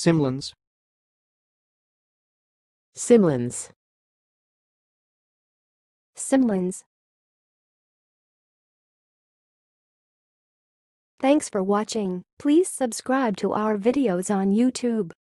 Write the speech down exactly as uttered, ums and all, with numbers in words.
Simlins. Simlins. Simlins. Thanks for watching. Please subscribe to our videos on YouTube.